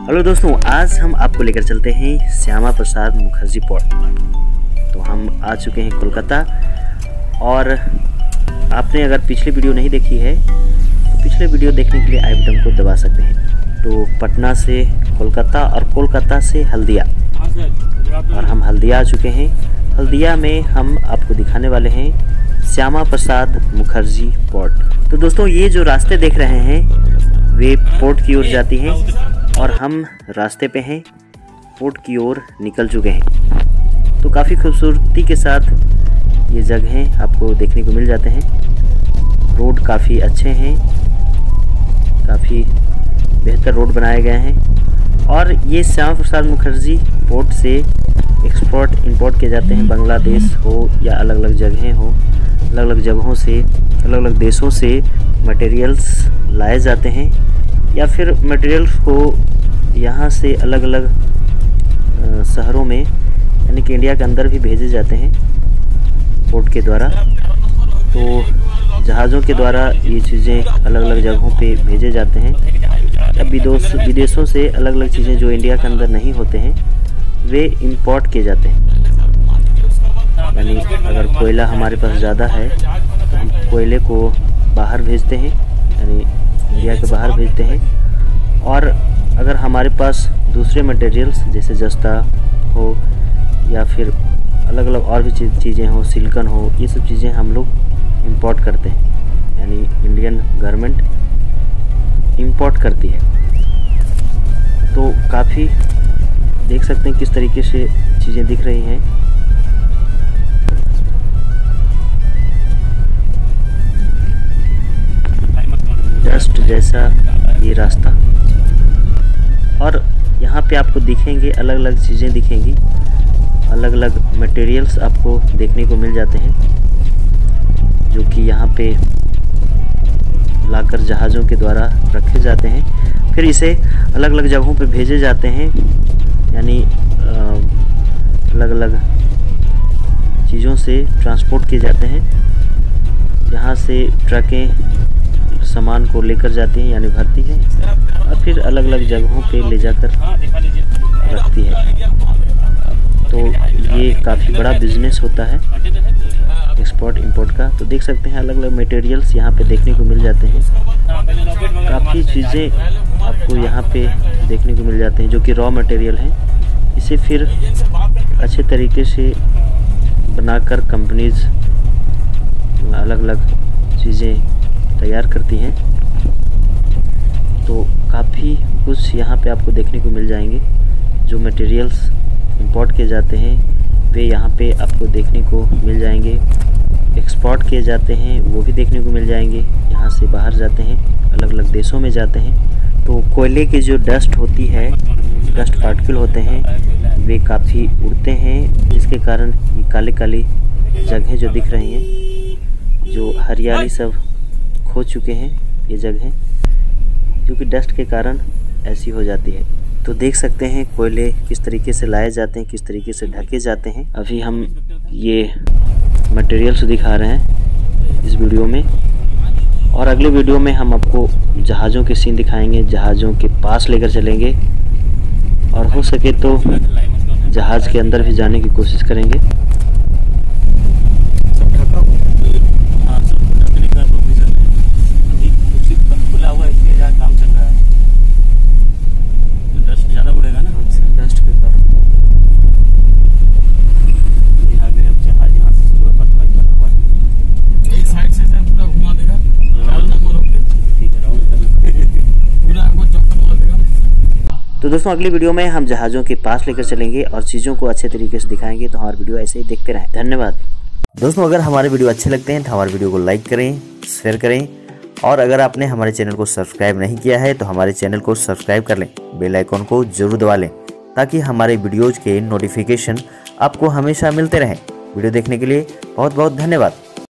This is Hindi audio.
हेलो दोस्तों, आज हम आपको लेकर चलते हैं श्यामा प्रसाद मुखर्जी पोर्ट। तो हम आ चुके हैं कोलकाता, और आपने अगर पिछली वीडियो नहीं देखी है तो पिछले वीडियो देखने के लिए आई बटन को दबा सकते हैं। तो पटना से कोलकाता और कोलकाता से हल्दिया, और हम हल्दिया आ चुके हैं। हल्दिया में हम आपको दिखाने वाले हैं श्यामा प्रसाद मुखर्जी पोर्ट। तो दोस्तों, ये जो रास्ते देख रहे हैं वे पोर्ट की ओर जाती हैं, और हम रास्ते पे हैं, पोर्ट की ओर निकल चुके हैं। तो काफ़ी खूबसूरती के साथ ये जगहें आपको देखने को मिल जाते हैं। रोड काफ़ी अच्छे हैं, काफ़ी बेहतर रोड बनाए गए हैं, और ये श्यामा प्रसाद मुखर्जी पोर्ट से एक्सपोर्ट इंपोर्ट किए जाते हैं। बांग्लादेश हो या अलग अलग जगहें हो, अलग अलग जगहों से, अलग अलग देशों से मटेरियल्स लाए जाते हैं, या फिर मटेरियल्स को यहाँ से अलग अलग शहरों में, यानी कि इंडिया के अंदर भी भेजे जाते हैं पोर्ट के द्वारा। तो जहाज़ों के द्वारा ये चीज़ें अलग अलग जगहों पे भेजे जाते हैं। अब विदेशों से अलग अलग चीज़ें जो इंडिया के अंदर नहीं होते हैं वे इंपोर्ट किए जाते हैं। यानी अगर कोयला हमारे पास ज़्यादा है तो हम कोयले को बाहर भेजते हैं, यानी इंडिया के बाहर भेजते हैं। और अगर हमारे पास दूसरे मटेरियल्स जैसे जस्ता हो या फिर अलग अलग और भी चीज़ें हो, सिलिकॉन हो, ये सब चीज़ें हम लोग इंपोर्ट करते हैं, यानी इंडियन गवर्नमेंट इंपोर्ट करती है। तो काफ़ी देख सकते हैं किस तरीके से चीज़ें दिख रही हैं। डस्ट जैसा ये रास्ता, और यहाँ पे आपको दिखेंगे अलग अलग चीज़ें दिखेंगी, अलग अलग मटेरियल्स आपको देखने को मिल जाते हैं, जो कि यहाँ पे लाकर जहाज़ों के द्वारा रखे जाते हैं। फिर इसे अलग अलग जगहों पे भेजे जाते हैं, यानी अलग अलग चीज़ों से ट्रांसपोर्ट किए जाते हैं। यहाँ से ट्रकें सामान को लेकर जाती हैं, यानी भरती हैं, और फिर अलग अलग जगहों पे ले जाकर रखती है। तो ये काफ़ी बड़ा बिजनेस होता है एक्सपोर्ट इंपोर्ट का। तो देख सकते हैं अलग अलग मटेरियल्स यहाँ पे देखने को मिल जाते हैं। काफ़ी चीज़ें आपको यहाँ पे देखने को मिल जाते हैं जो कि रॉ मटेरियल हैं। इसे फिर अच्छे तरीके से बनाकर कंपनीज अलग अलग चीज़ें तैयार करती हैं। तो काफ़ी कुछ यहाँ पे आपको देखने को मिल जाएंगे। जो मटेरियल्स इंपोर्ट किए जाते हैं वे यहाँ पे आपको देखने को मिल जाएंगे। एक्सपोर्ट किए जाते हैं वो भी देखने को मिल जाएंगे। यहाँ से बाहर जाते हैं, अलग अलग देशों में जाते हैं। तो कोयले की जो डस्ट होती है, डस्ट पार्टिकल होते हैं, वे काफ़ी उड़ते हैं, जिसके कारण ये काली काली जगहें जो दिख रही हैं, जो हरियाली सब खो चुके हैं, ये जगहें जो कि डस्ट के कारण ऐसी हो जाती है। तो देख सकते हैं कोयले किस तरीके से लाए जाते हैं, किस तरीके से ढके जाते हैं। अभी हम ये मटेरियल्स दिखा रहे हैं इस वीडियो में, और अगले वीडियो में हम आपको जहाज़ों के सीन दिखाएंगे, जहाज़ों के पास लेकर चलेंगे, और हो सके तो जहाज़ के अंदर भी जाने की कोशिश करेंगे। तो दोस्तों, अगली वीडियो में हम जहाज़ों के पास लेकर चलेंगे और चीज़ों को अच्छे तरीके से दिखाएंगे। तो हमारे वीडियो ऐसे ही देखते रहें। धन्यवाद दोस्तों। अगर हमारे वीडियो अच्छे लगते हैं तो हमारे वीडियो को लाइक करें, शेयर करें, और अगर आपने हमारे चैनल को सब्सक्राइब नहीं किया है तो हमारे चैनल को सब्सक्राइब कर लें, बेल आइकॉन को जरूर दबा लें, ताकि हमारे वीडियोज़ के नोटिफिकेशन आपको हमेशा मिलते रहें। वीडियो देखने के लिए बहुत बहुत धन्यवाद।